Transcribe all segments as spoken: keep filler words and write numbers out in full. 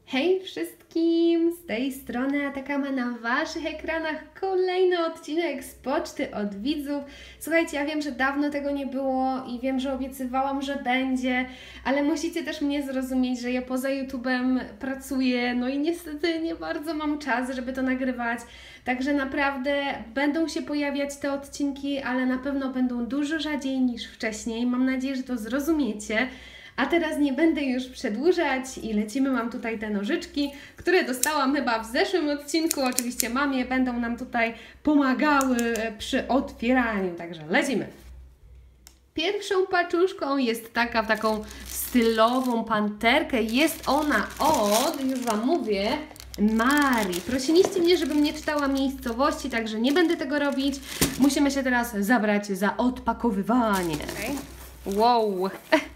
Hej wszystkim! Z tej strony Atakama, na Waszych ekranach kolejny odcinek z poczty od widzów. Słuchajcie, ja wiem, że dawno tego nie było i wiem, że obiecywałam, że będzie, ale musicie też mnie zrozumieć, że ja poza YouTube'em pracuję, no i niestety nie bardzo mam czas, żeby to nagrywać. Także naprawdę będą się pojawiać te odcinki, ale na pewno będą dużo rzadziej niż wcześniej. Mam nadzieję, że to zrozumiecie. A teraz nie będę już przedłużać i lecimy. Mam tutaj te nożyczki, które dostałam chyba w zeszłym odcinku. Oczywiście mamie będą nam tutaj pomagały przy otwieraniu, także lecimy. Pierwszą paczuszką jest taka, w taką stylową panterkę. Jest ona od, już Wam mówię, Marii. Prosiliście mnie, żebym nie czytała miejscowości, także nie będę tego robić. Musimy się teraz zabrać za odpakowywanie. Okay. Wow!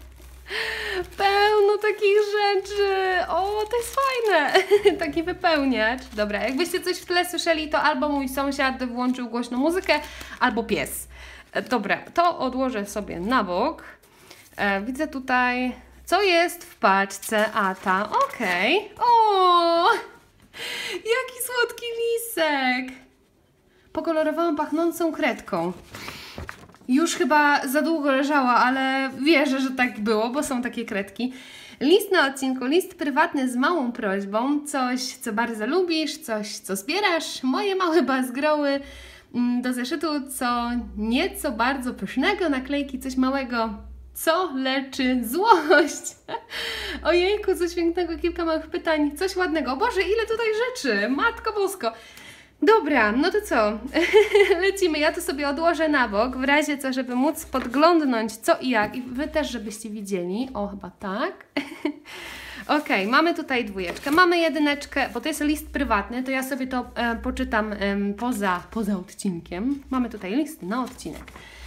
Pełno takich rzeczy. O, to jest fajne. Taki wypełniacz. Dobra, jakbyście coś w tle słyszeli, to albo mój sąsiad włączył głośną muzykę, albo pies. Dobra, to odłożę sobie na bok. E, widzę tutaj, co jest w paczce. A ta, okej. Okay. O, jaki słodki lisek. Pokolorowałam pachnącą kredką. Już chyba za długo leżała, ale wierzę, że tak było, bo są takie kredki. List na odcinku, list prywatny z małą prośbą, coś, co bardzo lubisz, coś, co zbierasz, moje małe bazgroły do zeszytu, co nieco bardzo pysznego, naklejki, coś małego, co leczy złość. Ojejku, coś pięknego, kilka małych pytań, coś ładnego. Boże, ile tutaj rzeczy, Matko Bosko. Dobra, no to co? Lecimy. Ja to sobie odłożę na bok, w razie co, żeby móc podglądnąć co i jak. I Wy też, żebyście widzieli. O, chyba tak. Ok, mamy tutaj dwójeczkę. Mamy jedyneczkę, bo to jest list prywatny, to ja sobie to e, poczytam e, poza, poza odcinkiem. Mamy tutaj list na odcinek.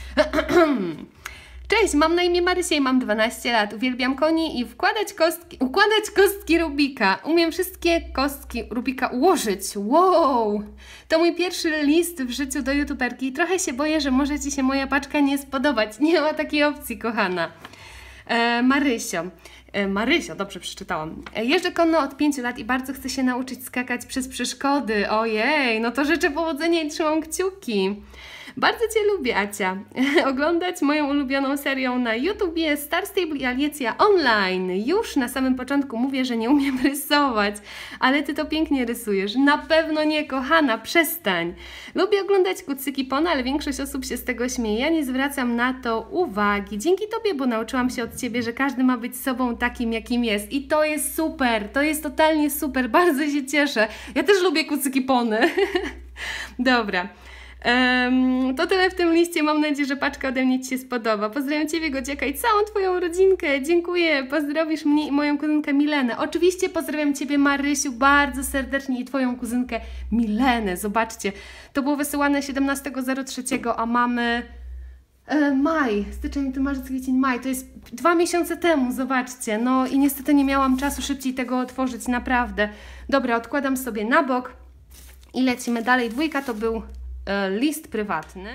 Cześć, mam na imię Marysia i mam dwanaście lat. Uwielbiam koni i wkładać kostki, układać kostki Rubika. Umiem wszystkie kostki Rubika ułożyć. Wow! To mój pierwszy list w życiu do youtuberki. Trochę się boję, że może Ci się moja paczka nie spodobać. Nie ma takiej opcji, kochana. E, Marysio. E, Marysio, dobrze przeczytałam. E, jeżdżę konno od pięciu lat i bardzo chcę się nauczyć skakać przez przeszkody. Ojej, no to życzę powodzenia i trzymam kciuki. Bardzo Cię lubię, Acia. Oglądać moją ulubioną serią na YouTubie Star Stable i Alicja Online. Już na samym początku mówię, że nie umiem rysować, ale Ty to pięknie rysujesz. Na pewno nie, kochana, przestań. Lubię oglądać kucyki Pona, ale większość osób się z tego śmieje. Ja nie zwracam na to uwagi. Dzięki Tobie, bo nauczyłam się od Ciebie, że każdy ma być sobą takim, jakim jest. I to jest super, to jest totalnie super. Bardzo się cieszę. Ja też lubię kucyki Pony. Dobra. Um, to tyle w tym liście. Mam nadzieję, że paczka ode mnie Ci się spodoba. Pozdrawiam Ciebie, Godziaka, i całą Twoją rodzinkę. Dziękuję. Pozdrowisz mnie i moją kuzynkę Milenę. Oczywiście pozdrawiam Ciebie, Marysiu, bardzo serdecznie, i Twoją kuzynkę Milenę. Zobaczcie, to było wysyłane siedemnastego trzeciego, a mamy e, maj, styczeń, to marzec, kwiecień, maj. To jest dwa miesiące temu, zobaczcie. No i niestety nie miałam czasu szybciej tego otworzyć, naprawdę. Dobra, odkładam sobie na bok i lecimy dalej. Dwójka to był list prywatny.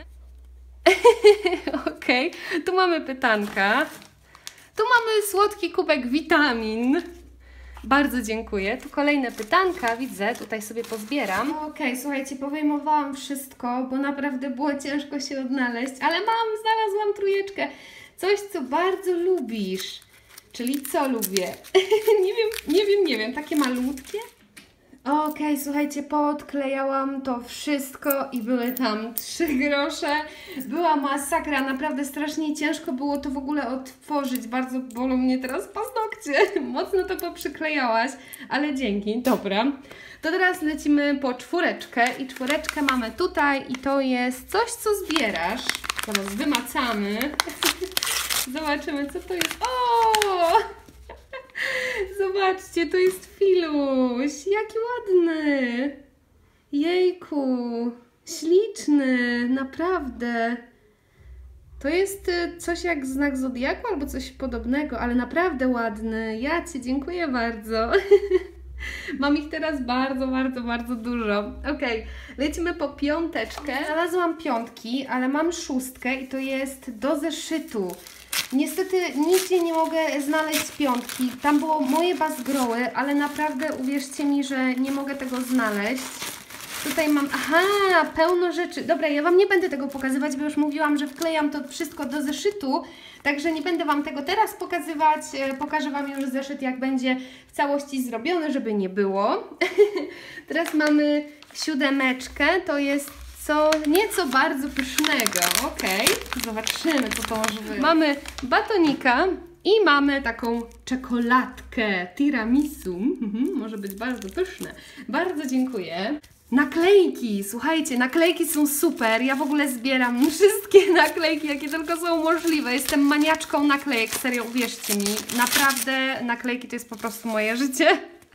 Okej, okay. Tu mamy pytanka. Tu mamy słodki kubek witamin. Bardzo dziękuję. Tu kolejne pytanka, widzę, tutaj sobie pozbieram. Okej, okay, słuchajcie, powyjmowałam wszystko, bo naprawdę było ciężko się odnaleźć, ale mam, znalazłam trójeczkę. Coś, co bardzo lubisz. Czyli co lubię? Nie wiem, nie wiem, nie wiem, takie malutkie? Okej, okay, słuchajcie, podklejałam to wszystko i były tam trzy grosze. Była masakra, naprawdę strasznie ciężko było to w ogóle otworzyć. Bardzo bolą mnie teraz paznokcie. Mocno to poprzyklejałaś, ale dzięki. Dobra, to teraz lecimy po czwóreczkę i czwóreczkę mamy tutaj i to jest coś, co zbierasz. Teraz wymacamy. Zobaczymy, co to jest. O! Zobaczcie, to jest filuś. Jaki ładny. Jejku. Śliczny. Naprawdę. To jest coś jak znak zodiaku albo coś podobnego, ale naprawdę ładny. Ja Ci dziękuję bardzo. Mam ich teraz bardzo, bardzo, bardzo dużo. Ok, lecimy po piąteczkę. Znalazłam piątki, ale mam szóstkę i to jest do zeszytu. Niestety nigdzie nie mogę znaleźć piątki. Tam było moje Bazgroły, ale naprawdę uwierzcie mi, że nie mogę tego znaleźć. Tutaj mam, aha, pełno rzeczy. Dobra, ja Wam nie będę tego pokazywać, bo już mówiłam, że wklejam to wszystko do zeszytu, także nie będę Wam tego teraz pokazywać. Pokażę Wam już zeszyt, jak będzie w całości zrobiony, żeby nie było. Teraz mamy siódemeczkę, to jest co nieco bardzo pysznego. Okej, zobaczymy, co to może być. Mamy batonika i mamy taką czekoladkę tiramisu. Mhm, może być bardzo pyszne. Bardzo dziękuję. Naklejki, słuchajcie, naklejki są super. Ja w ogóle zbieram wszystkie naklejki, jakie tylko są możliwe. Jestem maniaczką naklejek, serio, uwierzcie mi. Naprawdę naklejki to jest po prostu moje życie.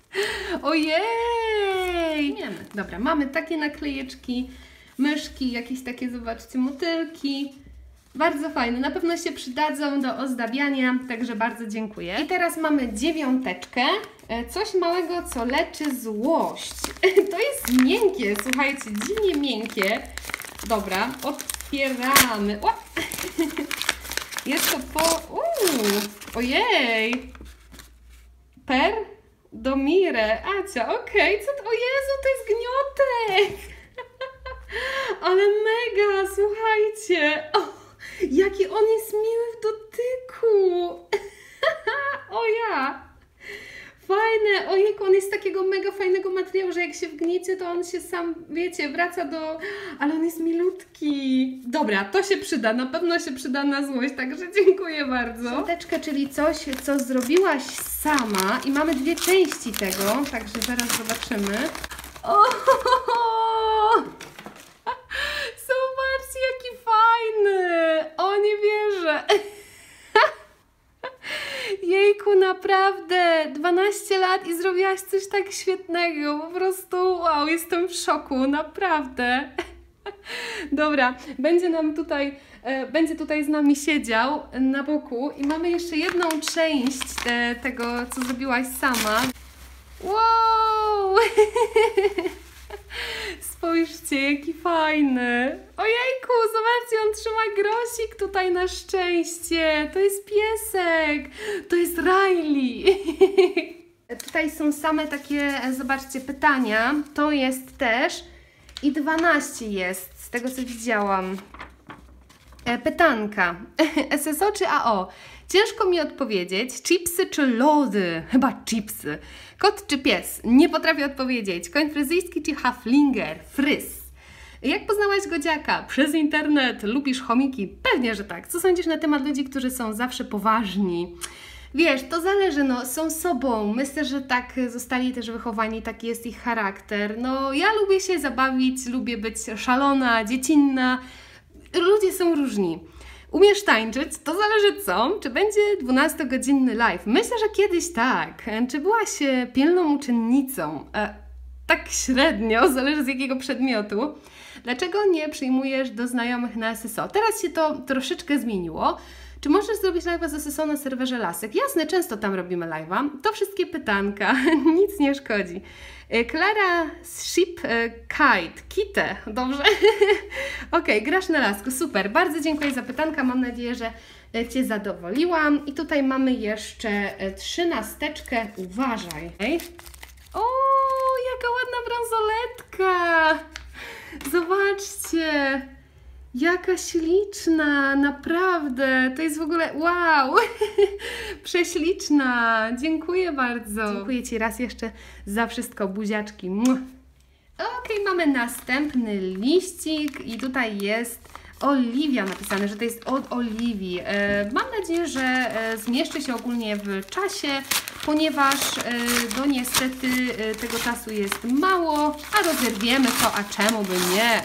Ojej! Wiemy. Dobra, mamy takie naklejeczki, myszki, jakieś takie, zobaczcie, motylki. Bardzo fajne, na pewno się przydadzą do ozdabiania, także bardzo dziękuję. I teraz mamy dziewiąteczkę, coś małego, co leczy złość. To jest miękkie, słuchajcie, dziwnie miękkie. Dobra, otwieramy. O! Jest to po... Uuu, ojej! Per Domire. Acia, okej, okay. Co to? O Jezu, to jest gniotek! Ale mega, słuchajcie! O! Jaki on jest miły w dotyku! O ja! Fajne! Ojejku, on jest takiego mega fajnego materiału, że jak się wgniecie, to on się sam, wiecie, wraca do... Ale on jest milutki! Dobra, to się przyda, na pewno się przyda na złość, także dziękuję bardzo. Siateczkę, czyli coś, co zrobiłaś sama i mamy dwie części tego, także zaraz zobaczymy. O! Zobaczcie, jaki fajny! O, nie wierzę! Jejku, naprawdę! dwanaście lat i zrobiłaś coś tak świetnego. Po prostu wow, jestem w szoku, naprawdę. Dobra, będzie nam tutaj, e, będzie tutaj z nami siedział na boku i mamy jeszcze jedną część te, tego, co zrobiłaś sama. Wow! Spójrzcie, jaki fajny. Ojejku, zobaczcie, on trzyma grosik tutaj na szczęście. To jest piesek. To jest Riley. Tutaj są same takie, zobaczcie, pytania. To jest też i dwanaście jest, z tego co widziałam. Pytanka. S S O czy A O? Ciężko mi odpowiedzieć. Chipsy czy lody? Chyba chipsy. Kot czy pies? Nie potrafię odpowiedzieć. Koń fryzyjski czy haflinger? Fryz. Jak poznałaś Godziaka? Przez internet. Lubisz chomiki? Pewnie, że tak. Co sądzisz na temat ludzi, którzy są zawsze poważni? Wiesz, to zależy, no, są sobą. Myślę, że tak zostali też wychowani, taki jest ich charakter. No, ja lubię się zabawić, lubię być szalona, dziecinna. Ludzie są różni. Umiesz tańczyć? To zależy co. Czy będzie dwunastogodzinny live? Myślę, że kiedyś tak. Czy byłaś pilną uczennicą? E, tak średnio, zależy z jakiego przedmiotu. Dlaczego nie przyjmujesz do znajomych na S S O? Teraz się to troszeczkę zmieniło. Czy możesz zrobić live'a z S S O na serwerze Lasek? Jasne, często tam robimy live'a. To wszystkie pytanka, nic nie szkodzi. Klara Ship Kite, Kite, dobrze? Ok, grasz na lasku, super, bardzo dziękuję za pytanka, mam nadzieję, że Cię zadowoliłam. I tutaj mamy jeszcze trzynasteczkę, uważaj. O, jaka ładna bransoletka! Zobaczcie! Jaka śliczna, naprawdę, to jest w ogóle, wow, prześliczna, dziękuję bardzo. Dziękuję Ci raz jeszcze za wszystko, buziaczki. Ok, mamy następny liścik i tutaj jest Oliwia napisane, że to jest od Oliwii. E, mam nadzieję, że e, zmieszczy się ogólnie w czasie, ponieważ e, no niestety e, tego czasu jest mało, a rozerwiemy to, a czemu by nie?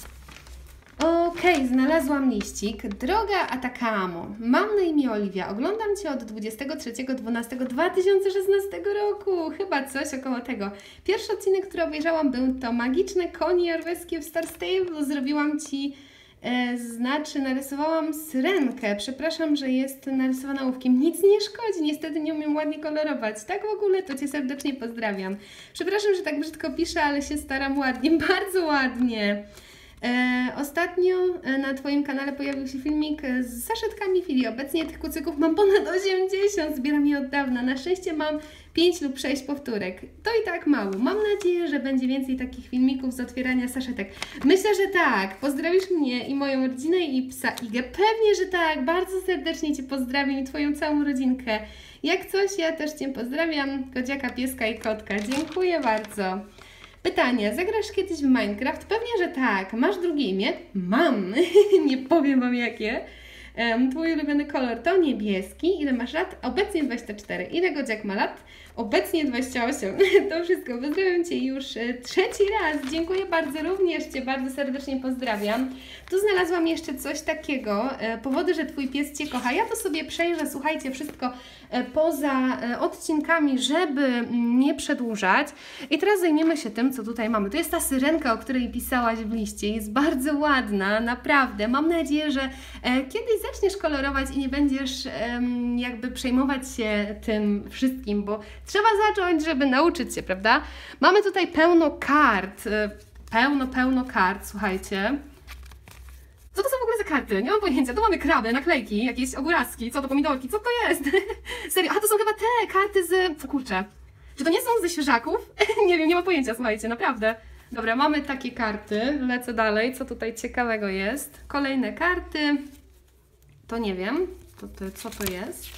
Okej, okay, znalazłam liścik. Droga Atacamo, mam na imię Oliwia, oglądam Cię od dwudziestego trzeciego dwunastego dwa tysiące szesnastego roku, chyba coś około tego. Pierwszy odcinek, który obejrzałam, był to Magiczne konie norweskie w Star Stable. Zrobiłam Ci, e, znaczy narysowałam syrenkę. Przepraszam, że jest narysowana ołówkiem. Nic nie szkodzi, niestety nie umiem ładnie kolorować. Tak w ogóle to Cię serdecznie pozdrawiam. Przepraszam, że tak brzydko piszę, ale się staram ładnie, bardzo ładnie. E, ostatnio e, na Twoim kanale pojawił się filmik z saszetkami Fili. Obecnie tych kucyków mam ponad osiemdziesiąt, zbieram je od dawna. Na szczęście mam pięć lub sześć powtórek. To i tak mało. Mam nadzieję, że będzie więcej takich filmików z otwierania saszetek. Myślę, że tak. Pozdrowisz mnie i moją rodzinę i psa Igę. Pewnie, że tak. Bardzo serdecznie Cię pozdrawiam i Twoją całą rodzinkę. Jak coś, ja też Cię pozdrawiam. Kodziaka, pieska i kotka. Dziękuję bardzo. Pytanie, zagrasz kiedyś w Minecraft? Pewnie, że tak. Masz drugie imię? Mam. Nie powiem Wam jakie. Um, twój ulubiony kolor to niebieski. Ile masz lat? Obecnie dwadzieścia cztery. Ile Godziak ma lat? Obecnie dwadzieścia osiem. To wszystko. Pozdrawiam Cię już e, trzeci raz. Dziękuję bardzo. Również Cię bardzo serdecznie pozdrawiam. Tu znalazłam jeszcze coś takiego. E, powody, że Twój pies Cię kocha. Ja to sobie przejrzę, słuchajcie, wszystko e, poza e, odcinkami, żeby nie przedłużać. I teraz zajmiemy się tym, co tutaj mamy. To jest ta syrenka, o której pisałaś w liście. Jest bardzo ładna, naprawdę. Mam nadzieję, że e, kiedyś zaczniesz kolorować i nie będziesz e, jakby przejmować się tym wszystkim, bo trzeba zacząć, żeby nauczyć się, prawda? Mamy tutaj pełno kart. Pełno, pełno kart, słuchajcie. Co to są w ogóle za karty? Nie mam pojęcia. Tu mamy kraby, naklejki, jakieś ogóraski, co to pomidorki, co to jest? Serio, a to są chyba te karty z... Kurczę. Czy to nie są ze świeżaków? Nie wiem, nie mam pojęcia, słuchajcie, naprawdę. Dobra, mamy takie karty. Lecę dalej. Co tutaj ciekawego jest? Kolejne karty. To nie wiem. To, to, co to jest?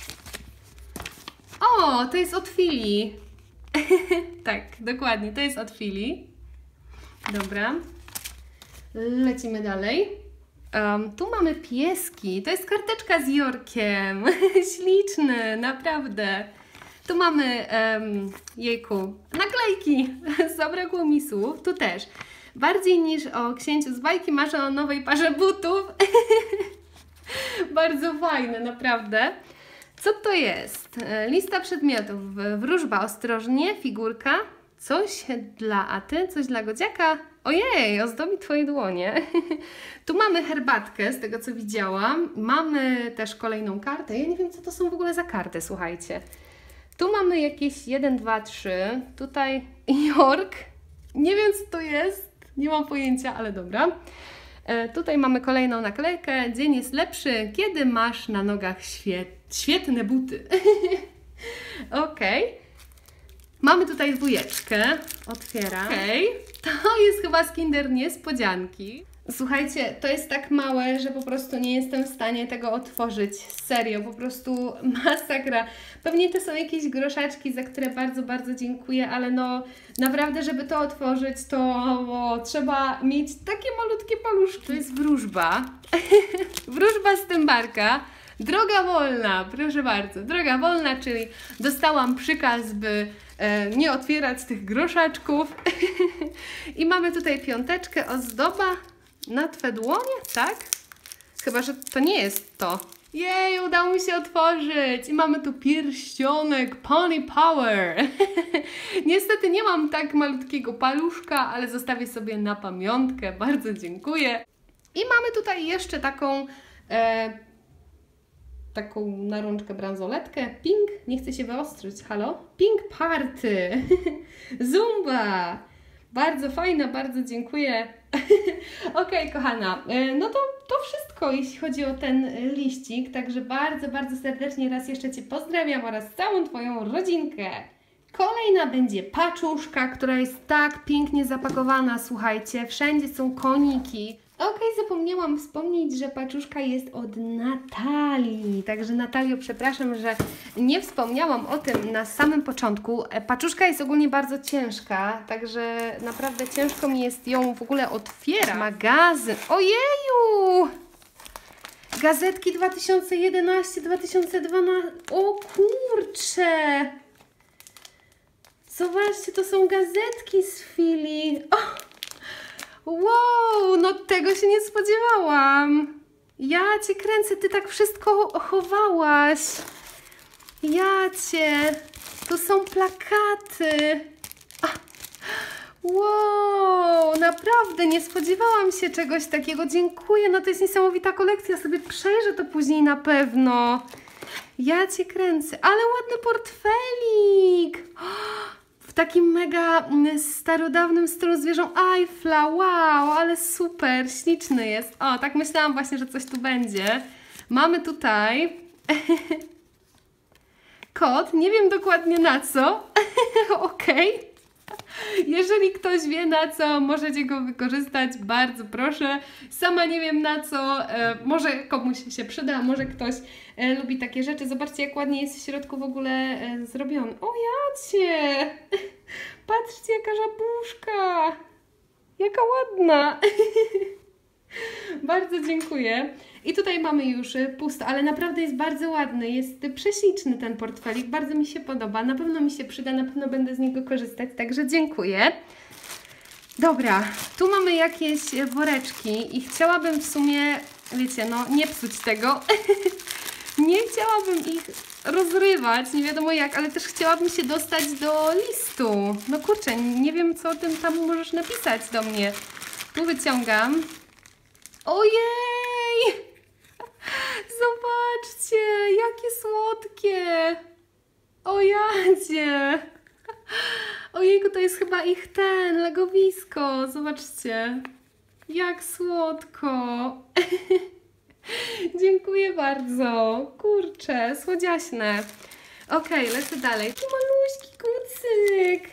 O, to jest od Fili. Tak, dokładnie, to jest od Fili. Dobra. Lecimy dalej. Um, tu mamy pieski. To jest karteczka z Jorkiem. Śliczny, naprawdę. Tu mamy, um, jejku, naklejki. Zabrakło mi słów. Tu też. Bardziej niż o księciu z bajki marzę o nowej parze butów. Bardzo fajne, naprawdę. Co to jest? Lista przedmiotów. Wróżba, ostrożnie, figurka, coś dla Aty, coś dla Godziaka. Ojej, ozdobi Twoje dłonie. Tu mamy herbatkę, z tego co widziałam. Mamy też kolejną kartę. Ja nie wiem, co to są w ogóle za karty, słuchajcie. Tu mamy jakieś jeden, dwa, trzy. Tutaj Jork. Nie wiem, co to jest. Nie mam pojęcia, ale dobra. E, tutaj mamy kolejną naklejkę. Dzień jest lepszy, kiedy masz na nogach świet, świetne buty. Okej. Okay. Mamy tutaj dwójeczkę. Otwieram. Okej. Okay. To jest chyba z Kinder Niespodzianki. Słuchajcie, to jest tak małe, że po prostu nie jestem w stanie tego otworzyć. Serio, po prostu masakra. Pewnie to są jakieś groszaczki, za które bardzo, bardzo dziękuję, ale no naprawdę, żeby to otworzyć, to o, trzeba mieć takie malutkie paluszki. To jest wróżba. Wróżba z Tymbarka. Droga wolna, proszę bardzo. Droga wolna, czyli dostałam przykaz, by e, nie otwierać tych groszaczków. I mamy tutaj piąteczkę, ozdoba na Twe dłonie, tak? Chyba, że to nie jest to. Jej, udało mi się otworzyć. I mamy tu pierścionek Pony Power. Niestety nie mam tak malutkiego paluszka, ale zostawię sobie na pamiątkę. Bardzo dziękuję. I mamy tutaj jeszcze taką... E, taką na rączkę bransoletkę. Pink, nie chcę się wyostrzyć, halo? Pink Party. Zumba. Bardzo fajna, bardzo dziękuję. Okej, okay, kochana, no to, to wszystko, jeśli chodzi o ten liścik, także bardzo, bardzo serdecznie raz jeszcze Cię pozdrawiam oraz całą Twoją rodzinkę. Kolejna będzie paczuszka, która jest tak pięknie zapakowana, słuchajcie, wszędzie są koniki. Okej, okay, zapomniałam wspomnieć, że paczuszka jest od Natalii. Także Natalio, przepraszam, że nie wspomniałam o tym na samym początku. Paczuszka jest ogólnie bardzo ciężka, także naprawdę ciężko mi jest ją w ogóle otwierać. Magazyn. Ojeju! Gazetki dwa tysiące jedenaście dwa tysiące dwanaście. O kurcze! Zobaczcie, to są gazetki z Fili. Oh! Wow, no tego się nie spodziewałam. Ja Cię kręcę, Ty tak wszystko chowałaś. Ja Cię. Tu są plakaty. Wow, naprawdę nie spodziewałam się czegoś takiego. Dziękuję, no to jest niesamowita kolekcja. Sobie przejrzę to później na pewno. Ja Cię kręcę. Ale ładny portfelik. w takim mega starodawnym stylu zwierzą Eiffla. Wow, ale super, śliczny jest. O, tak myślałam właśnie, że coś tu będzie. Mamy tutaj kot, nie wiem dokładnie na co. Okej. Okay. Jeżeli ktoś wie na co, możecie go wykorzystać, bardzo proszę. Sama nie wiem na co, e, może komuś się przyda, może ktoś e, lubi takie rzeczy. Zobaczcie, jak ładnie jest w środku w ogóle e, zrobiony. O jacie! Patrzcie, jaka żabuszka! Jaka ładna! Bardzo dziękuję. I tutaj mamy już pusto, ale naprawdę jest bardzo ładny, jest prześliczny ten portfelik, bardzo mi się podoba, na pewno mi się przyda, na pewno będę z niego korzystać, także dziękuję. Dobra, tu mamy jakieś woreczki i chciałabym w sumie, wiecie, no nie psuć tego, nie chciałabym ich rozrywać, nie wiadomo jak, ale też chciałabym się dostać do listu. No kurczę, nie wiem co o tym tam możesz napisać do mnie. Tu wyciągam. Ojej! Zobaczcie, jakie słodkie! O jadzie! Ojejku, to jest chyba ich ten, legowisko. Zobaczcie, jak słodko! Dziękuję bardzo. Kurczę, słodziaśne. Okej, okay, lecę dalej. Tu maluśki kucyk.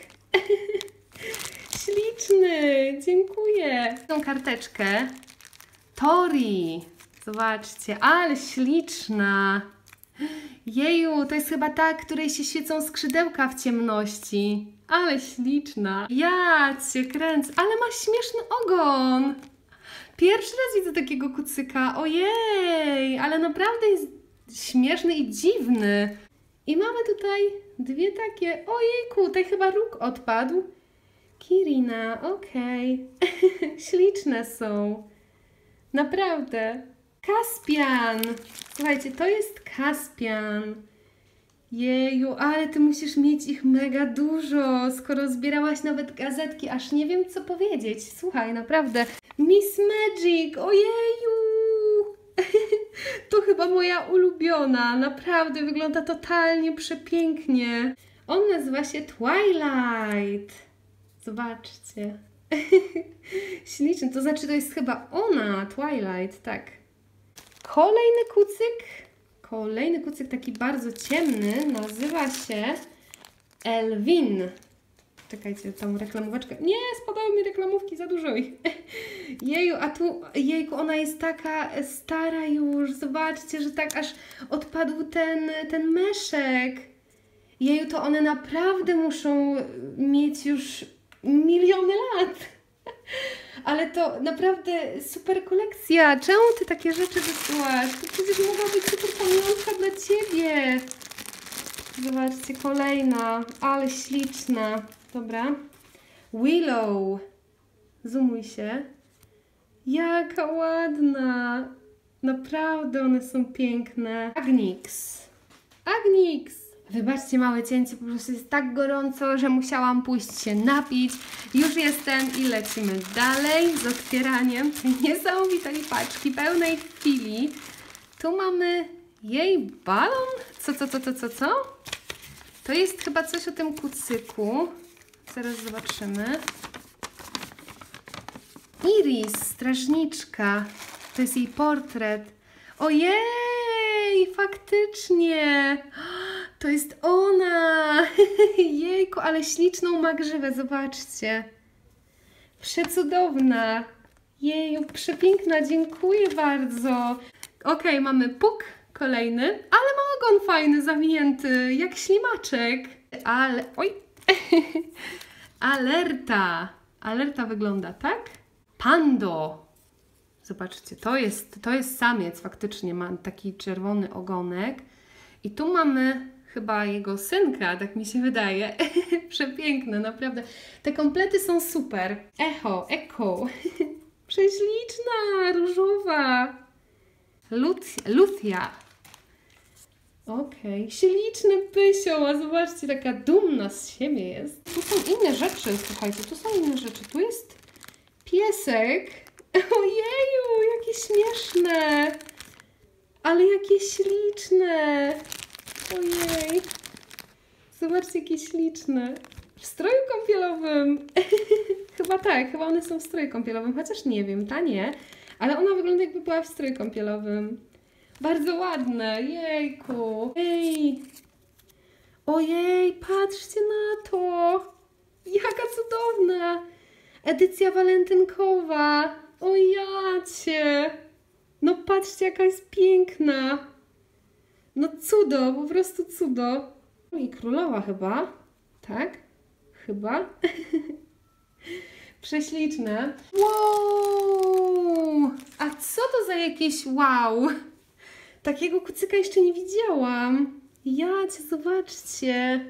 Śliczny, dziękuję. Tą karteczkę. Tori. Zobaczcie, ale śliczna. Jeju, to jest chyba ta, której się świecą skrzydełka w ciemności. Ale śliczna. Ja cię kręcę, ale ma śmieszny ogon. Pierwszy raz widzę takiego kucyka. Ojej, ale naprawdę jest śmieszny i dziwny. I mamy tutaj dwie takie. Ojejku, tutaj chyba róg odpadł. Kirina, okej. Okay. Śliczne są. Naprawdę. Kaspian. Słuchajcie, to jest Kaspian. Jeju, ale ty musisz mieć ich mega dużo, skoro zbierałaś nawet gazetki, aż nie wiem co powiedzieć. Słuchaj, naprawdę. Miss Magic, ojeju! To chyba moja ulubiona, naprawdę wygląda totalnie przepięknie. On nazywa się Twilight. Zobaczcie. Śliczny, to znaczy to jest chyba ona, Twilight, tak. Kolejny kucyk. Kolejny kucyk, taki bardzo ciemny, nazywa się Elwin. Czekajcie, tą reklamóweczkę. Nie, spadały mi reklamówki, za dużo ich. Jeju, a tu, jejku, ona jest taka stara już. Zobaczcie, że tak aż odpadł ten, ten meszek. Jeju, to one naprawdę muszą mieć już miliony lat. Ale to naprawdę super kolekcja. Czemu ty takie rzeczy wysyłasz? To przecież mogła być super pamiątka dla ciebie. Zobaczcie, kolejna. Ale śliczna. Dobra. Willow. Zoomuj się. Jaka ładna. Naprawdę one są piękne. Agnix. Agnix. Wybaczcie małe cięcie, po prostu jest tak gorąco, że musiałam pójść się napić. Już jestem i lecimy dalej z otwieraniem tej niesamowitej paczki, pełnej chwili. Tu mamy jej balon. Co, co, co, co, co, co? To jest chyba coś o tym kucyku. Zaraz zobaczymy. Iris, strażniczka. To jest jej portret. Ojej, faktycznie. To jest ona! Jejku, ale śliczną ma grzywę, zobaczcie. Przecudowna. Jeju, przepiękna, dziękuję bardzo. Ok, mamy puk kolejny, ale ma ogon fajny, zawinięty, jak ślimaczek. Ale, oj, alerta. Alerta wygląda tak. Pando. Zobaczcie, to jest, to jest samiec, faktycznie ma taki czerwony ogonek. I tu mamy chyba jego synka, tak mi się wydaje. Przepiękne, naprawdę. Te komplety są super. Echo, Echo. Prześliczna, różowa. Lucia. Lucia. Okej, okay. Śliczny pysio, a zobaczcie, taka dumna z siebie jest. Tu są inne rzeczy, słuchajcie, tu są inne rzeczy. Tu jest piesek. Ojeju, jakie śmieszne. Ale jakie śliczne. Ojej. Zobaczcie, jakie śliczne. W stroju kąpielowym. Chyba tak, chyba one są w stroju kąpielowym, chociaż nie wiem, ta nie. Ale ona wygląda, jakby była w stroju kąpielowym. Bardzo ładne, jejku. Ej. Ojej, patrzcie na to. Jaka cudowna. Edycja walentynkowa. O jacie. No patrzcie, jaka jest piękna. No cudo, po prostu cudo. I królowa chyba. Tak? Chyba. Prześliczne. Wow! A co to za jakieś wow? Takiego kucyka jeszcze nie widziałam. Jacie, zobaczcie.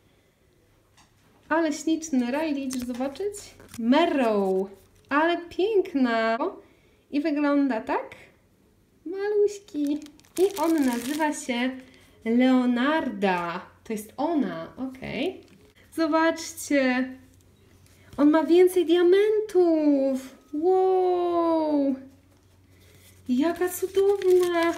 Ale śliczny. Riley, idziesz zobaczyć? Merrow. Ale piękna. I wygląda tak? Maluśki. I on nazywa się Leonarda. To jest ona. Okej. Okay. Zobaczcie. On ma więcej diamentów. Wow. Jaka cudowna.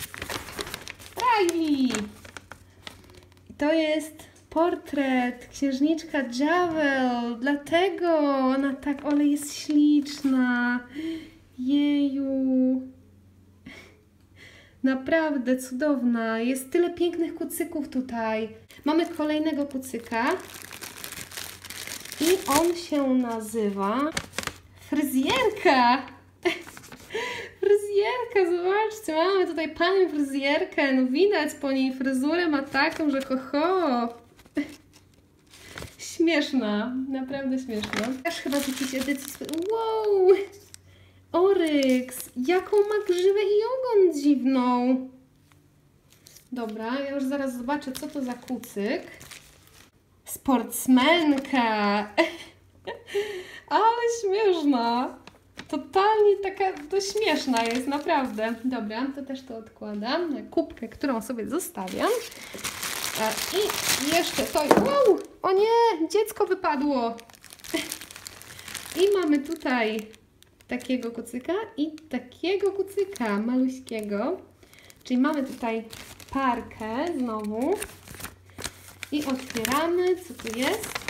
Riley. To jest portret księżniczka Jewel. Dlatego ona tak, ale jest śliczna. Jeju. Naprawdę cudowna. Jest tyle pięknych kucyków tutaj. Mamy kolejnego kucyka. I on się nazywa Fryzjerka. Fryzjerka, zobaczcie. Mamy tutaj panią fryzjerkę. No widać po niej fryzurę ma taką, że ho ho. Śmieszna. Naprawdę śmieszna. Też chyba z jakiejś edycji. Wow. Oryx. Jaką ma grzywę i ogon dziwną. Dobra, ja już zaraz zobaczę, co to za kucyk. Sportsmenka. Ale śmieszna. Totalnie taka to śmieszna jest, naprawdę. Dobra, to też to odkładam na kubkę, którą sobie zostawiam. I jeszcze to... Wow! O nie! Dziecko wypadło! I mamy tutaj takiego kucyka i takiego kucyka maluśkiego. Czyli mamy tutaj parkę znowu. I otwieramy. Co tu jest?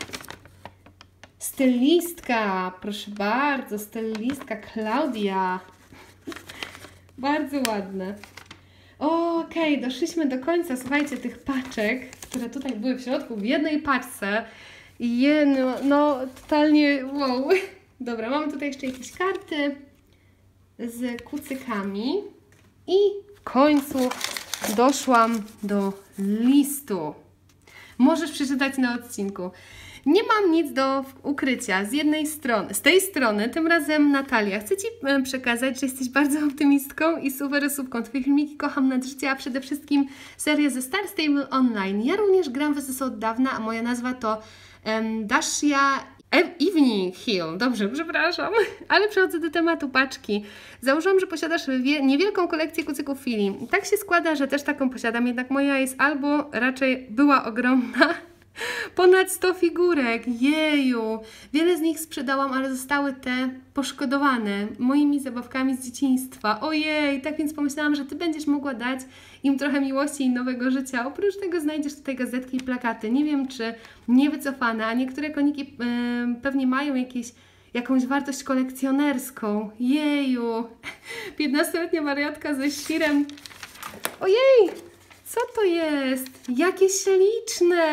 Stylistka. Proszę bardzo. Stylistka Klaudia. Bardzo ładne. Okej, okay, doszliśmy do końca, słuchajcie, tych paczek, które tutaj były w środku, w jednej paczce. I je, no, no, totalnie wow. Dobra, mamy tutaj jeszcze jakieś karty z kucykami. I w końcu doszłam do listu. Możesz przeczytać na odcinku. Nie mam nic do ukrycia z jednej strony. Z tej strony, tym razem Natalia, chcę Ci przekazać, że jesteś bardzo optymistką i super osóbką. Twoje filmiki kocham nad życie, a przede wszystkim serię ze Star Stable Online. Ja również gram w S S O od dawna, a moja nazwa to um, Dashia Evening Hill. Dobrze, przepraszam, ale przechodzę do tematu paczki. Założyłam, że posiadasz niewielką kolekcję kucyków Fili. Tak się składa, że też taką posiadam, jednak moja jest albo raczej była ogromna. Ponad sto figurek, jeju! Wiele z nich sprzedałam, ale zostały te poszkodowane moimi zabawkami z dzieciństwa. Ojej, tak więc pomyślałam, że Ty będziesz mogła dać im trochę miłości i nowego życia. Oprócz tego znajdziesz tutaj gazetki i plakaty. Nie wiem, czy niewycofane, a niektóre koniki yy, pewnie mają jakieś, jakąś wartość kolekcjonerską. Jeju! piętnastoletnia wariatka ze świrem. Ojej! Co to jest? Jakie śliczne!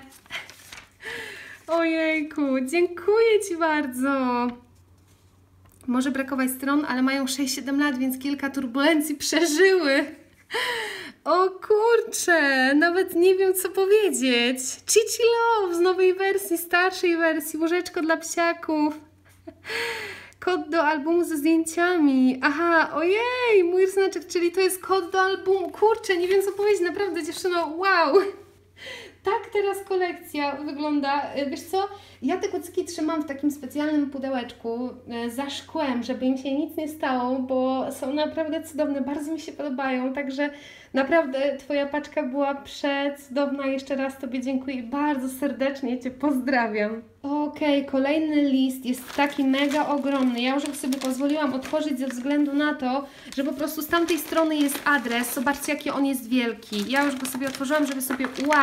Ojejku, dziękuję Ci bardzo. Może brakować stron, ale mają sześć siedem lat, więc kilka turbulencji przeżyły. O kurczę, nawet nie wiem co powiedzieć. Chichi Love z nowej wersji, starszej wersji, łóżeczko dla psiaków. Kod do albumu ze zdjęciami. Aha, ojej, mój znaczek, czyli to jest kod do albumu. Kurczę, nie wiem co powiedzieć, naprawdę dziewczyno, wow. Tak teraz kolekcja wygląda. Wiesz co, ja te kucyki trzymam w takim specjalnym pudełeczku za szkłem, żeby im się nic nie stało, bo są naprawdę cudowne, bardzo mi się podobają, także naprawdę Twoja paczka była przecudowna. Jeszcze raz Tobie dziękuję i bardzo serdecznie Cię pozdrawiam. Okej, okay, kolejny list jest taki mega ogromny. Ja już go sobie pozwoliłam otworzyć ze względu na to, że po prostu z tamtej strony jest adres. Zobaczcie, jaki on jest wielki. Ja już go sobie otworzyłam, żeby sobie ułatwić.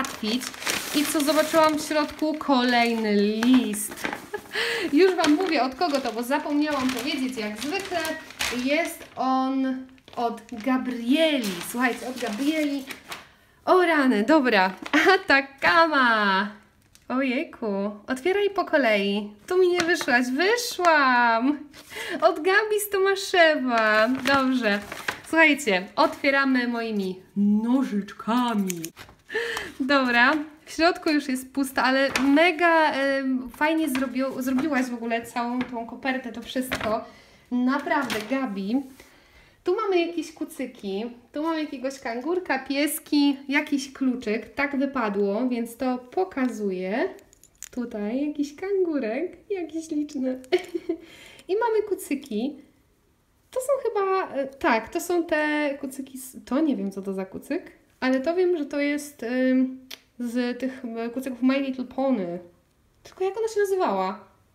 I co zobaczyłam w środku? Kolejny list. Już Wam mówię od kogo to, bo zapomniałam powiedzieć jak zwykle. Jest on od Gabrieli. Słuchajcie, od Gabrieli. O rany, dobra. Atakama. Ojejku, otwieraj po kolei. Tu mi nie wyszłaś. Wyszłam. Od Gabi z Tomaszewa. Dobrze. Słuchajcie, otwieramy moimi nożyczkami. Dobra, w środku już jest pusta, ale mega y, fajnie zrobił, zrobiłaś w ogóle całą tą kopertę, to wszystko. Naprawdę, Gabi. Tu mamy jakieś kucyki, tu mamy jakiegoś kangurka, pieski, jakiś kluczyk. Tak wypadło, więc to pokazuję. Tutaj jakiś kangurek, jakiś liczny. I mamy kucyki. To są chyba, y, tak, to są te kucyki, z, to nie wiem co to za kucyk, ale to wiem, że to jest y, z tych kucyków My Little Pony. Tylko jak ona się nazywała?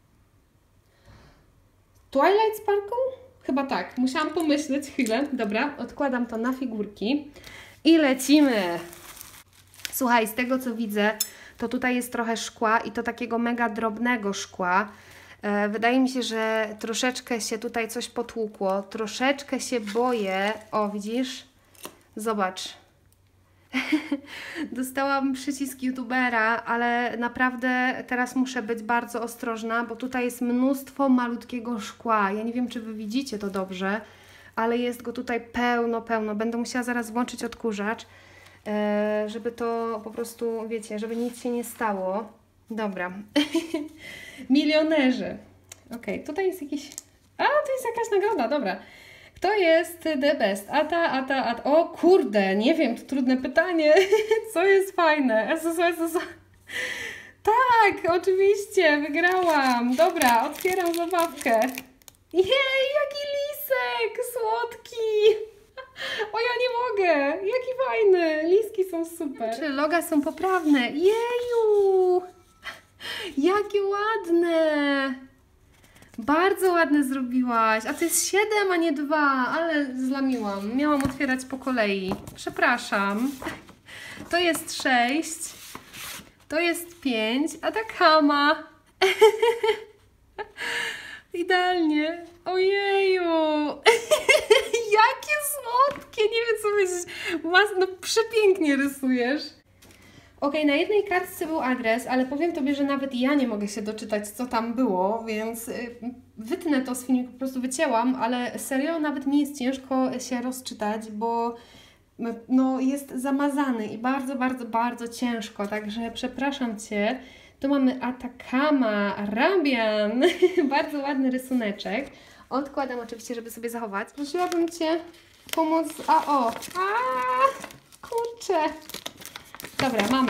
Twilight Sparkle? Chyba tak. Musiałam pomyśleć chwilę. Dobra, odkładam to na figurki i lecimy. Słuchaj, z tego co widzę, to tutaj jest trochę szkła i to takiego mega drobnego szkła. E, wydaje mi się, że troszeczkę się tutaj coś potłukło. Troszeczkę się boję. O, widzisz? Zobacz. Dostałam przycisk youtubera, ale naprawdę teraz muszę być bardzo ostrożna, bo tutaj jest mnóstwo malutkiego szkła. Ja nie wiem, czy Wy widzicie to dobrze, ale jest go tutaj pełno, pełno. Będę musiała zaraz włączyć odkurzacz, żeby to po prostu, wiecie, żeby nic się nie stało. Dobra. Milionerzy. Okej, tutaj jest jakiś... A, to jest jakaś nagroda, dobra. Kto jest the best? Ata, ata, ata. O kurde, nie wiem, to trudne pytanie. Co jest fajne? S S S S. Tak, oczywiście, wygrałam. Dobra, otwieram zabawkę. Jej, jaki lisek, słodki. O, ja nie mogę. Jaki fajny. Liski są super. Czy loga są poprawne? Jeju. Jakie ładne. Bardzo ładne zrobiłaś. A to jest siedem, a nie dwa, ale zlamiłam. Miałam otwierać po kolei. Przepraszam. To jest sześć. To jest pięć. Atakama. Idealnie. Ojeju. Jakie słodkie. Nie wiem co powiedzieć. No przepięknie rysujesz. Ok, na jednej kartce był adres, ale powiem Tobie, że nawet ja nie mogę się doczytać, co tam było, więc wytnę to z filmiku, po prostu wycięłam, ale serio nawet mi jest ciężko się rozczytać, bo no, jest zamazany i bardzo, bardzo, bardzo ciężko, także przepraszam Cię. Tu mamy Atakama, Arabian, bardzo ładny rysuneczek. Odkładam oczywiście, żeby sobie zachować. Prosiłabym Cię pomóc, a o, a kurczę. Dobra, mamy.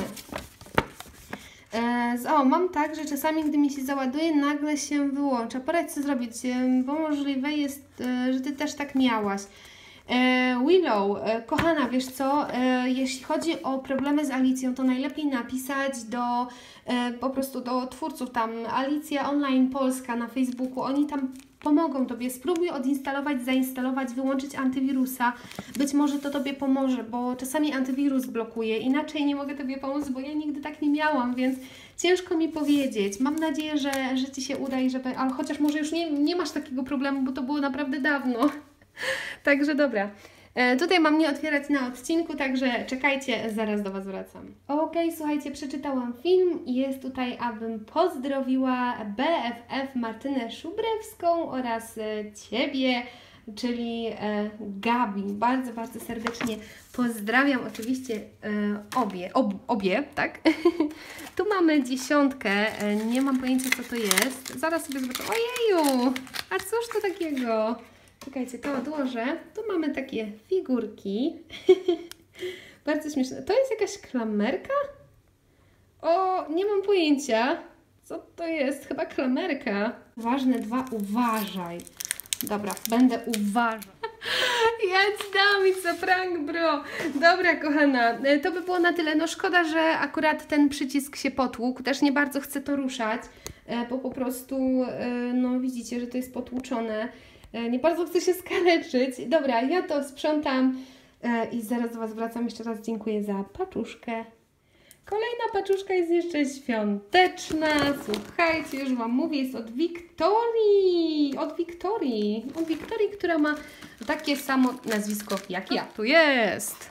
E, o, mam tak, że czasami, gdy mi się załaduje, nagle się wyłącza. Poradź co zrobić, bo możliwe jest, e, że Ty też tak miałaś. E, Willow, e, kochana, wiesz co, e, jeśli chodzi o problemy z Alicją, to najlepiej napisać do, e, po prostu do twórców tam, Alicja Online Polska na Facebooku, oni tam pomogą Tobie. Spróbuj odinstalować, zainstalować, wyłączyć antywirusa. Być może to Tobie pomoże, bo czasami antywirus blokuje. Inaczej nie mogę Tobie pomóc, bo ja nigdy tak nie miałam, więc ciężko mi powiedzieć. Mam nadzieję, że, że Ci się uda i żeby... Ale chociaż może już nie, nie masz takiego problemu, bo to było naprawdę dawno. Także dobra. E, tutaj mam nie otwierać na odcinku, także czekajcie, zaraz do Was wracam. Okej, słuchajcie, przeczytałam film i jest tutaj, abym pozdrowiła B F F Martynę Szubrewską oraz e, Ciebie, czyli e, Gabi. Bardzo, bardzo serdecznie pozdrawiam oczywiście e, obie, ob, obie, tak? Tu mamy dziesiątkę, e, nie mam pojęcia co to jest. Zaraz sobie zobaczę. Ojeju, a cóż to takiego? Czekajcie, to odłożę. Tu mamy takie figurki. Bardzo śmieszne. To jest jakaś klamerka? O, nie mam pojęcia. Co to jest? Chyba klamerka. Ważne dwa, uważaj. Dobra, będę uważać. Ja ci dam i co prank, bro. Dobra, kochana, to by było na tyle. No szkoda, że akurat ten przycisk się potłukł. Też nie bardzo chcę to ruszać, bo po prostu, no widzicie, że to jest potłuczone. Nie bardzo chcę się skaleczyć. Dobra, ja to sprzątam i zaraz do Was wracam. Jeszcze raz dziękuję za paczuszkę. Kolejna paczuszka jest jeszcze świąteczna. Słuchajcie, już Wam mówię, jest od Wiktorii. Od Wiktorii. Od Wiktorii, która ma takie samo nazwisko jak ja. Tu jest.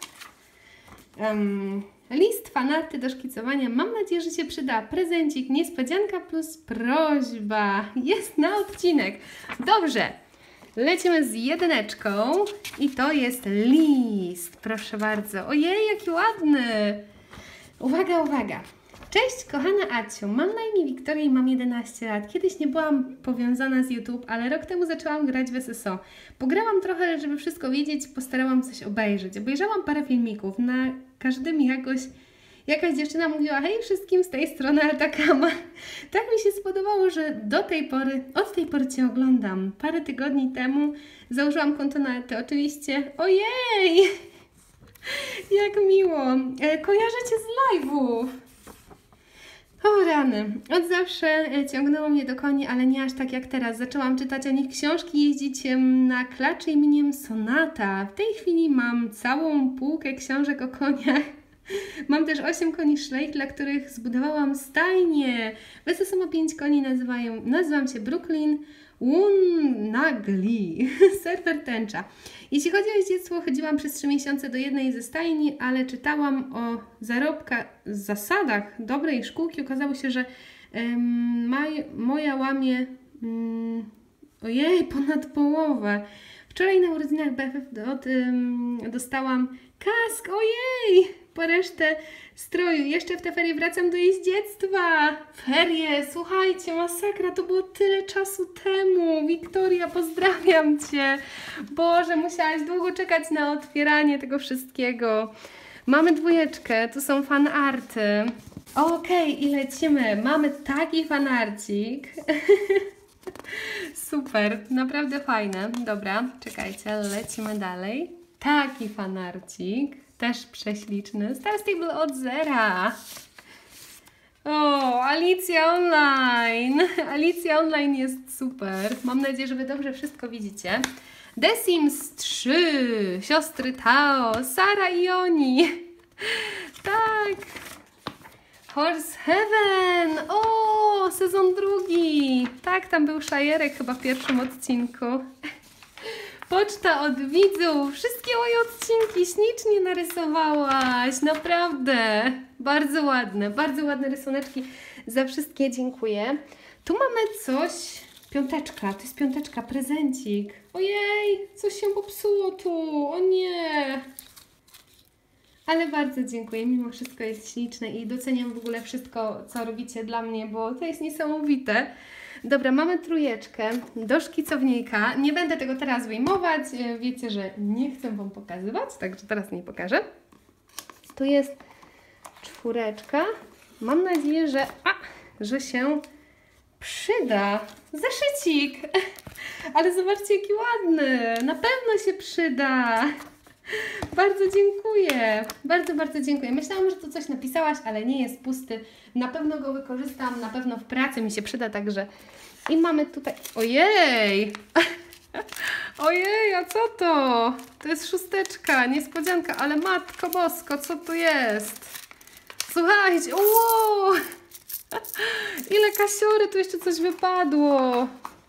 Um, list fanarty do szkicowania. Mam nadzieję, że się przyda. Prezencik, niespodzianka plus prośba. Jest na odcinek. Dobrze. Lecimy z jedyneczką. I to jest list. Proszę bardzo. Ojej, jaki ładny. Uwaga, uwaga. Cześć, kochana Aciu. Mam na imię Wiktoria i mam jedenaście lat. Kiedyś nie byłam powiązana z YouTube, ale rok temu zaczęłam grać w S S O. Pograłam trochę, ale żeby wszystko wiedzieć, postarałam coś obejrzeć. Obejrzałam parę filmików. Na każdym jakoś jakaś dziewczyna mówiła: hej wszystkim, z tej strony Atakama. Tak mi się spodobało, że do tej pory, od tej pory Cię oglądam. Parę tygodni temu założyłam konto na Ety. Oczywiście, ojej! Jak miło! E, kojarzę Cię z live'ów. O rany. Od zawsze ciągnęło mnie do koni, ale nie aż tak jak teraz. Zaczęłam czytać o nich książki, jeździć na klaczy imieniem Sonata. W tej chwili mam całą półkę książek o koniach. Mam też osiem koni szlejch, dla których zbudowałam stajnię. W S S O ma pięć koni, nazywają, nazywam się Brooklyn Wunnagli, serwer tęcza. Jeśli chodzi o jeździectwo, chodziłam przez trzy miesiące do jednej ze stajni, ale czytałam o zarobkach, zasadach dobrej szkółki. Okazało się, że um, maj, moja łamie um, ojej, ponad połowę. Wczoraj na urodzinach B F F od, um, dostałam kask, ojej, po resztę stroju. Jeszcze w te ferie wracam do jeździectwa. Ferie, słuchajcie, masakra, to było tyle czasu temu. Wiktoria, pozdrawiam Cię. Boże, musiałaś długo czekać na otwieranie tego wszystkiego. Mamy dwójeczkę, tu są fanarty. Okej, okay, i lecimy. Mamy taki fanarcik. Super, naprawdę fajne. Dobra, czekajcie, lecimy dalej. Taki fanarcik, też prześliczny. Star Stable od zera. O, Alicja Online. Alicja Online jest super. Mam nadzieję, że Wy dobrze wszystko widzicie. The Sims trzy, siostry Tao, Sara i Oni. Tak. Horse Heaven! O, sezon drugi! Tak, tam był szajerek chyba w pierwszym odcinku. Poczta od widzów! Wszystkie moje odcinki ślicznie narysowałaś! Naprawdę! Bardzo ładne, bardzo ładne rysuneczki. Za wszystkie dziękuję. Tu mamy coś... Piąteczka, to jest piąteczka, prezencik. Ojej, coś się popsuło tu, o nie! Ale bardzo dziękuję, mimo wszystko jest śliczne i doceniam w ogóle wszystko, co robicie dla mnie, bo to jest niesamowite. Dobra, mamy trójeczkę do szkicownika. Nie będę tego teraz wyjmować, wiecie, że nie chcę Wam pokazywać, także teraz nie pokażę. Tu jest czwóreczka. Mam nadzieję, że, a, że się przyda. Zeszycik! Ale zobaczcie, jaki ładny! Na pewno się przyda! Bardzo dziękuję. Bardzo, bardzo dziękuję. Myślałam, że tu coś napisałaś, ale nie jest pusty. Na pewno go wykorzystam, na pewno w pracy mi się przyda, także... I mamy tutaj... Ojej! Ojej, a co to? To jest szósteczka, niespodzianka, ale matko bosko, co to jest? Słuchajcie, wow! Ile kasiory, tu jeszcze coś wypadło.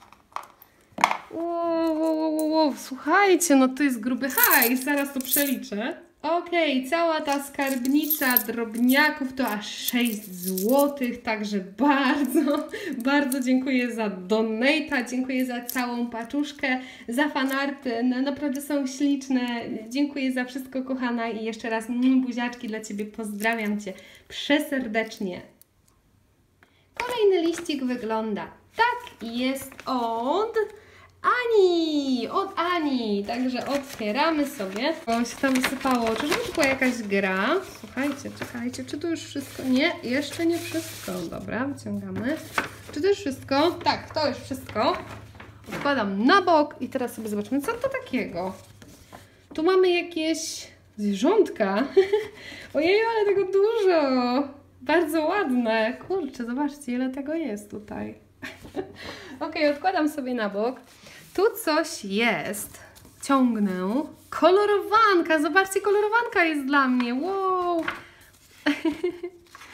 Wow, wow, wow, wow. Słuchajcie, no to jest gruby hajs, zaraz to przeliczę. Okej, okay, cała ta skarbnica drobniaków to aż sześć złotych, także bardzo, bardzo dziękuję za donate'a, dziękuję za całą paczuszkę, za fanarty, no, naprawdę są śliczne, dziękuję za wszystko, kochana, i jeszcze raz mm, buziaczki dla Ciebie, pozdrawiam Cię przeserdecznie. Kolejny liścik wygląda tak i jest od Ani, od Ani, także otwieramy sobie. O, się tam wysypało, czyżby to była jakaś gra? Słuchajcie, czekajcie, czy to już wszystko? Nie, jeszcze nie wszystko. Dobra, wyciągamy. Czy to już wszystko? Tak, to już wszystko. Odkładam na bok i teraz sobie zobaczymy, co to takiego. Tu mamy jakieś zwierzątka. Ojej, ale tego dużo. Bardzo ładne. Kurczę, zobaczcie, ile tego jest tutaj. Ok, odkładam sobie na bok. Tu coś jest. Ciągnę. Kolorowanka. Zobaczcie, kolorowanka jest dla mnie. Wow.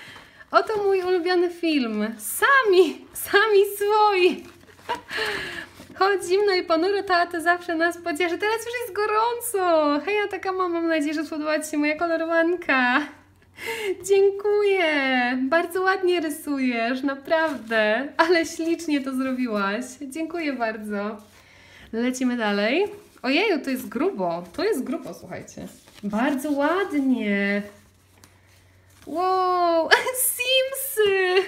Oto mój ulubiony film. Sami, sami swoi. Choć zimno i ponuro, to zawsze nas pocieszy. Teraz już jest gorąco. Hej, ja taka mam, mam nadzieję, że spodobała Ci się moja kolorowanka. Dziękuję. Bardzo ładnie rysujesz, naprawdę. Ale ślicznie to zrobiłaś. Dziękuję bardzo. Lecimy dalej. Ojeju, to jest grubo. To jest grubo, słuchajcie. Bardzo ładnie. Wow, Simsy!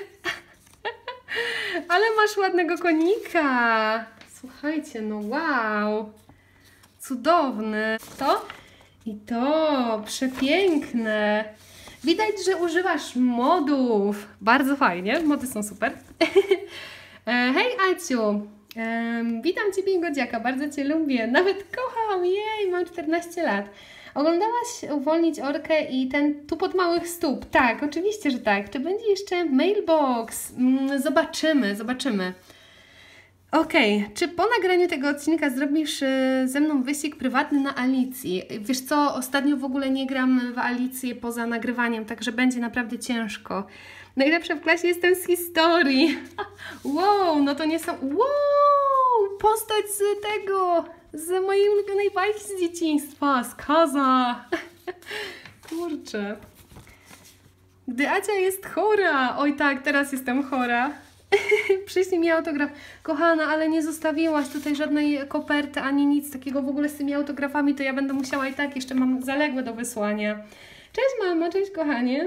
Ale masz ładnego konika. Słuchajcie, no wow. Cudowny. To i to. Przepiękne. Widać, że używasz modów. Bardzo fajnie. Mody są super. Hej, Aciu. Witam Ciebie, Godziaka. Bardzo Cię lubię. Nawet kocham. Jej, mam czternaście lat. Oglądałaś Uwolnić Orkę i ten tupot małych stóp? Tak, oczywiście, że tak. Czy będzie jeszcze mailbox? Zobaczymy, zobaczymy. Okej, okay. Czy po nagraniu tego odcinka zrobisz ze mną wyścig prywatny na Alicji? Wiesz co, ostatnio w ogóle nie gram w Alicję poza nagrywaniem, także będzie naprawdę ciężko. Najlepsza w klasie jestem z historii. Wow, no to nie są... Wow, postać z tego... z mojej ulubionej bajki z dzieciństwa, z Kaza. Kurczę. Gdy Acia jest chora. Oj tak, teraz jestem chora. Przyślij mi autograf. Kochana, ale nie zostawiłaś tutaj żadnej koperty, ani nic takiego w ogóle z tymi autografami, to ja będę musiała i tak, jeszcze mam zaległe do wysłania. Cześć mama, cześć kochanie.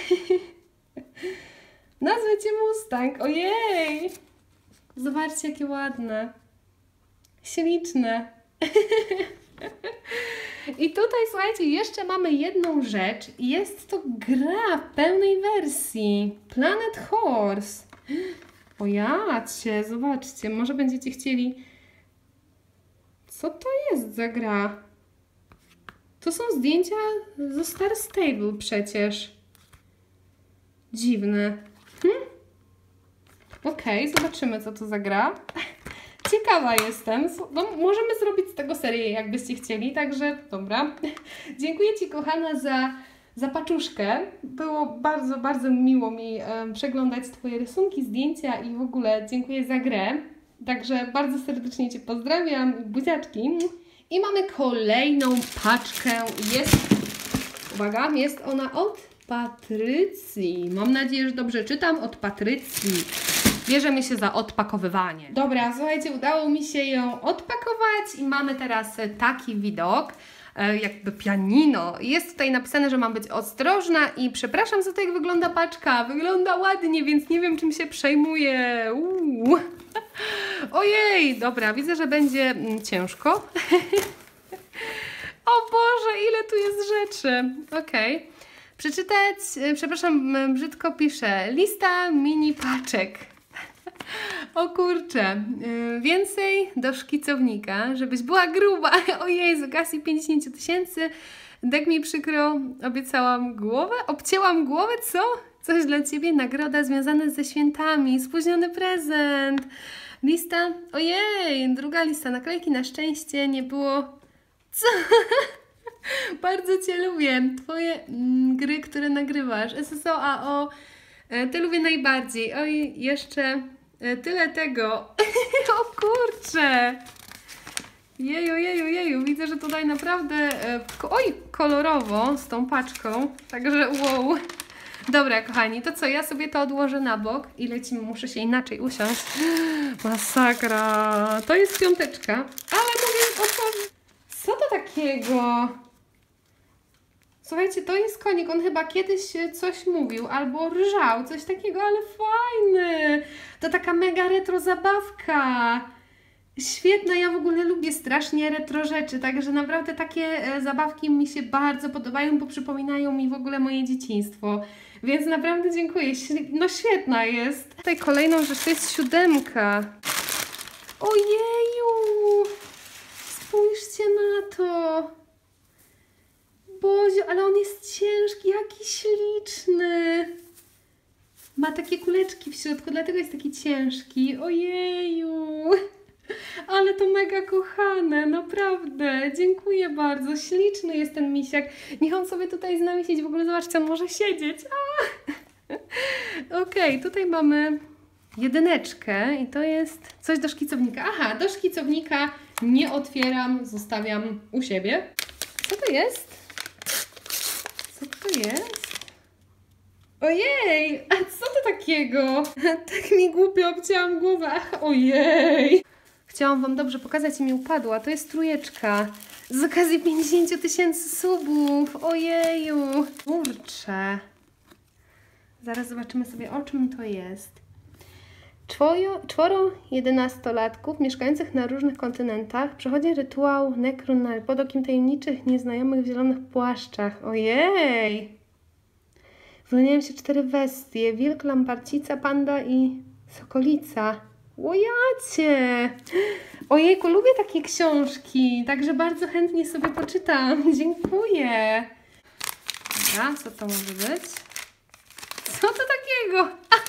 Nazwę Cię Mustang. Ojej. Zobaczcie, jakie ładne. Śliczne. I tutaj, słuchajcie, jeszcze mamy jedną rzecz. Jest to gra w pełnej wersji. Planet Horse. O jacie, zobaczcie, może będziecie chcieli... Co to jest za gra? To są zdjęcia ze Star Stable przecież. Dziwne. Hm? Okej, okay, zobaczymy, co to za gra. Ciekawa jestem. No, możemy zrobić z tego serię, jakbyście chcieli, także dobra. Dziękuję Ci, kochana, za, za paczuszkę. Było bardzo, bardzo miło mi e, przeglądać Twoje rysunki, zdjęcia i w ogóle dziękuję za grę. Także bardzo serdecznie Cię pozdrawiam. Buziaczki. I mamy kolejną paczkę. Jest, uwaga, jest ona od Patrycji. Mam nadzieję, że dobrze czytam. Od Patrycji. Bierzemy się za odpakowywanie. Dobra, słuchajcie, udało mi się ją odpakować i mamy teraz taki widok, jakby pianino. Jest tutaj napisane, że mam być ostrożna i przepraszam za to, jak wygląda paczka. Wygląda ładnie, więc nie wiem, czym się przejmuję. Uuu. Ojej, dobra, widzę, że będzie ciężko. O Boże, ile tu jest rzeczy. Okej. Okay. Przeczytać, przepraszam, brzydko piszę, lista mini paczek. O kurczę, więcej do szkicownika, żebyś była gruba. O Jezu, Kasi pięćdziesiąt tysięcy. Tak mi przykro, obiecałam głowę, obcięłam głowę, co? Coś dla Ciebie, nagroda związana ze świętami, spóźniony prezent. Lista, ojej, druga lista, naklejki na szczęście, nie było... Co? Bardzo Cię lubię. Twoje mm, gry, które nagrywasz. S S O, A O. E, te lubię najbardziej. Oj, jeszcze e, tyle tego. O kurczę. Jeju, jeju, jeju. Widzę, że tutaj naprawdę e, ko oj, kolorowo z tą paczką. Także wow. Dobra, kochani, to co? Ja sobie to odłożę na bok i lecimy. Muszę się inaczej usiąść. Masakra. To jest piąteczka. Ale mówię, otworzę. Co to takiego? Słuchajcie, to jest konik, on chyba kiedyś coś mówił, albo rżał, coś takiego, ale fajny. To taka mega retro zabawka. Świetna, ja w ogóle lubię strasznie retro rzeczy, także naprawdę takie zabawki mi się bardzo podobają, bo przypominają mi w ogóle moje dzieciństwo. Więc naprawdę dziękuję, no świetna jest. Tutaj kolejną rzecz, to jest siódemka. Ojeju! Spójrzcie na to! Boziu, ale on jest ciężki, jaki śliczny. Ma takie kuleczki w środku, dlatego jest taki ciężki. Ojeju. Ale to mega kochane, naprawdę. Dziękuję bardzo. Śliczny jest ten misiak. Niech on sobie tutaj z nami siedzi. W ogóle zobaczcie, on może siedzieć. A! Okej, okay, tutaj mamy jedyneczkę i to jest coś do szkicownika. Aha, do szkicownika nie otwieram, zostawiam u siebie. Co to jest? Co to jest? Ojej, a co to takiego? Tak mi głupio obcięłam głowę. Ach, ojej. Chciałam Wam dobrze pokazać i mi upadła. To jest trójeczka. Z okazji pięćdziesięciu tysięcy subów. Ojeju. Kurczę. Zaraz zobaczymy sobie, o czym to jest. Czwojo, czworo jedenastolatków mieszkających na różnych kontynentach przechodzi rytuał Necrunal pod okiem tajemniczych nieznajomych w zielonych płaszczach. Ojej! Wyłaniają się cztery bestie. Wilk, lamparcica, panda i sokolica. Łojacie! Ojejku, lubię takie książki, także bardzo chętnie sobie poczytam. Dziękuję. Dobra, co to może być? Co to takiego?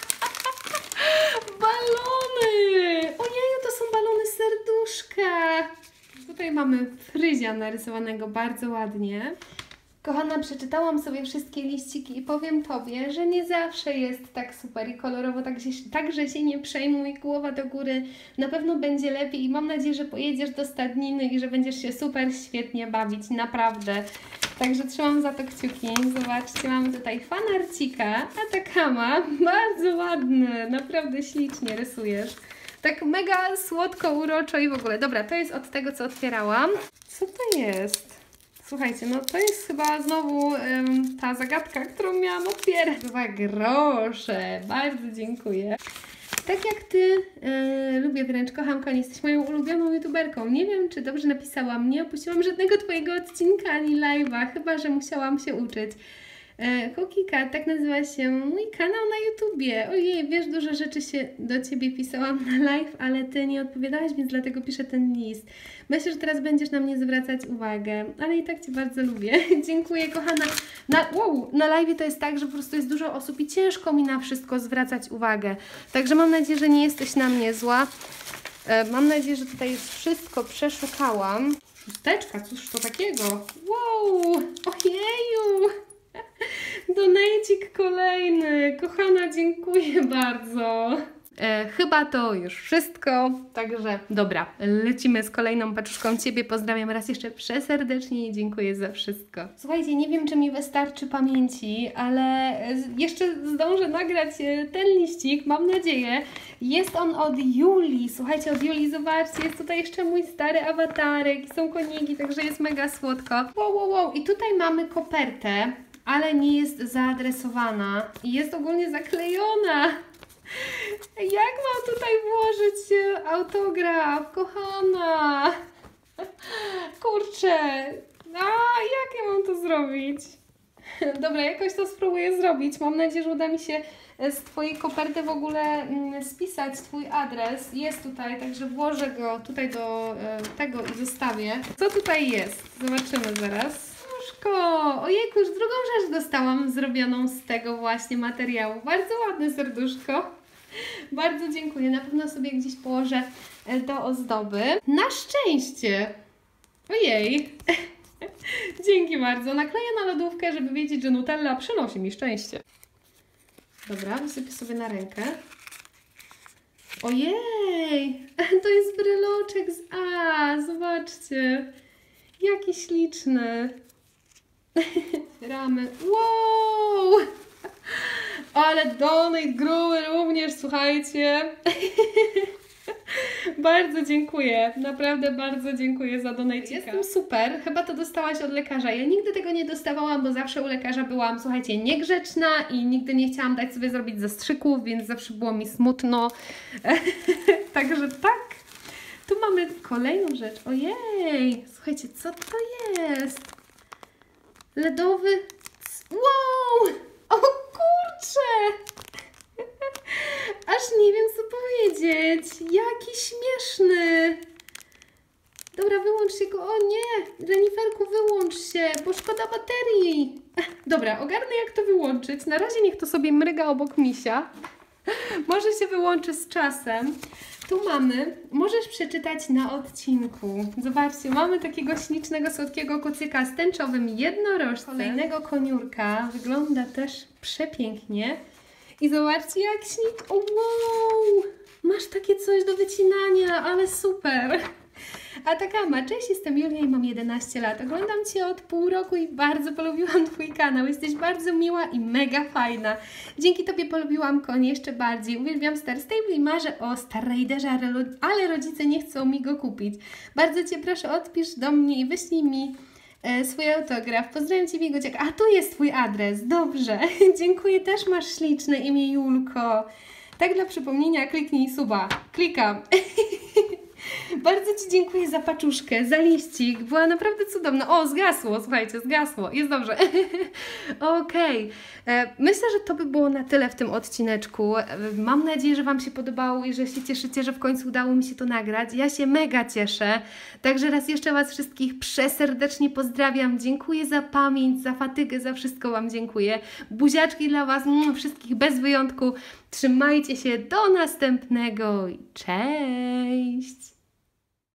Balony! Ojeju, to są balony serduszka. Tutaj mamy fryzia narysowanego bardzo ładnie. Kochana, przeczytałam sobie wszystkie liściki i powiem Tobie, że nie zawsze jest tak super i kolorowo, także, także się nie przejmuj, głowa do góry, na pewno będzie lepiej i mam nadzieję, że pojedziesz do stadniny i że będziesz się super świetnie bawić, naprawdę. Także trzymam za to kciuki. Zobaczcie, mamy tutaj fanarcika, Atakama, bardzo ładny, naprawdę ślicznie rysujesz. Tak mega słodko, uroczo i w ogóle. Dobra, to jest od tego, co otwierałam. Co to jest? Słuchajcie, no to jest chyba znowu um, ta zagadka, którą miałam otwierać. Dwa grosze, bardzo dziękuję. Tak jak Ty, yy, lubię wręcz, kocham Koni, jesteś moją ulubioną youtuberką. Nie wiem, czy dobrze napisałam, nie opuściłam żadnego Twojego odcinka ani live'a, chyba że musiałam się uczyć. Kokika, tak nazywa się mój kanał na YouTubie. Ojej, wiesz, dużo rzeczy się do Ciebie pisałam na live, ale Ty nie odpowiadałaś, więc dlatego piszę ten list. Myślę, że teraz będziesz na mnie zwracać uwagę, ale i tak Cię bardzo lubię. Dziękuję, kochana. Na, wow, na live to jest tak, że po prostu jest dużo osób i ciężko mi na wszystko zwracać uwagę. Także mam nadzieję, że nie jesteś na mnie zła. Mam nadzieję, że tutaj już wszystko przeszukałam. Szósteczka, cóż to takiego? Wow, ojeju! Donajcik kolejny. Kochana, dziękuję bardzo. E, chyba to już wszystko. Także dobra, lecimy z kolejną paczuszką Ciebie. Pozdrawiam raz jeszcze przeserdecznie i dziękuję za wszystko. Słuchajcie, nie wiem, czy mi wystarczy pamięci, ale jeszcze zdążę nagrać ten liścik, mam nadzieję. Jest on od Julii. Słuchajcie, od Julii, zobaczcie, jest tutaj jeszcze mój stary awatarek i są koniki, także jest mega słodko. Wow, wow, wow. I tutaj mamy kopertę, ale nie jest zaadresowana i jest ogólnie zaklejona. Jak mam tutaj włożyć autograf, kochana? Kurczę, a jak ja mam to zrobić? Dobra, jakoś to spróbuję zrobić. Mam nadzieję, że uda mi się z Twojej koperty w ogóle spisać Twój adres. Jest tutaj, także włożę go tutaj do tego i zostawię. Co tutaj jest? Zobaczymy zaraz. Ojejku, już drugą rzecz dostałam zrobioną z tego właśnie materiału. Bardzo ładne serduszko. Bardzo dziękuję. Na pewno sobie gdzieś położę do ozdoby. Na szczęście! Ojej! Dzięki bardzo. Nakleję na lodówkę, żeby wiedzieć, że Nutella przynosi mi szczęście. Dobra, wysypię sobie na rękę. Ojej! To jest bryloczek z A. Zobaczcie. Jaki śliczny. Ramy. Wow! Ale donate gruby również, słuchajcie. Bardzo dziękuję. Naprawdę bardzo dziękuję za donate. Jestem super. Chyba to dostałaś od lekarza. Ja nigdy tego nie dostawałam, bo zawsze u lekarza byłam, słuchajcie, niegrzeczna i nigdy nie chciałam dać sobie zrobić zastrzyków, więc zawsze było mi smutno. Także tak. Tu mamy kolejną rzecz. Ojej! Słuchajcie, co to jest? Ledowy... Wow! O kurczę! Aż nie wiem, co powiedzieć. Jaki śmieszny! Dobra, wyłącz się go. O nie! Jenniferku, wyłącz się, bo szkoda baterii. Dobra, ogarnę, jak to wyłączyć. Na razie niech to sobie mryga obok misia. Może się wyłączy z czasem. Tu mamy, możesz przeczytać na odcinku. Zobaczcie, mamy takiego ślicznego, słodkiego kucyka z tęczowym jednorożcem. Kolejnego koniurka. Wygląda też przepięknie. I zobaczcie, jak ślicznie. O, wow! Masz takie coś do wycinania, ale super! A taka ma, cześć, jestem Julia i mam jedenaście lat. Oglądam Cię od pół roku i bardzo polubiłam Twój kanał. Jesteś bardzo miła i mega fajna. Dzięki Tobie polubiłam konie jeszcze bardziej. Uwielbiam Star Stable i marzę o Star Raiderze, ale rodzice nie chcą mi go kupić. Bardzo Cię proszę, odpisz do mnie i wyślij mi e, swój autograf. Pozdrawiam Cię, Wigodziak. A tu jest Twój adres. Dobrze. Dziękuję, też masz śliczne imię, Julko. Tak dla przypomnienia, kliknij suba. Klikam. Bardzo Ci dziękuję za paczuszkę, za liścik. Była naprawdę cudowna. O, zgasło, słuchajcie, zgasło. Jest dobrze. Okej. Okay. Myślę, że to by było na tyle w tym odcineczku. Mam nadzieję, że Wam się podobało i że się cieszycie, że w końcu udało mi się to nagrać. Ja się mega cieszę. Także raz jeszcze Was wszystkich przeserdecznie pozdrawiam. Dziękuję za pamięć, za fatygę, za wszystko Wam dziękuję. Buziaczki dla Was, wszystkich bez wyjątku. Trzymajcie się, do następnego i cześć!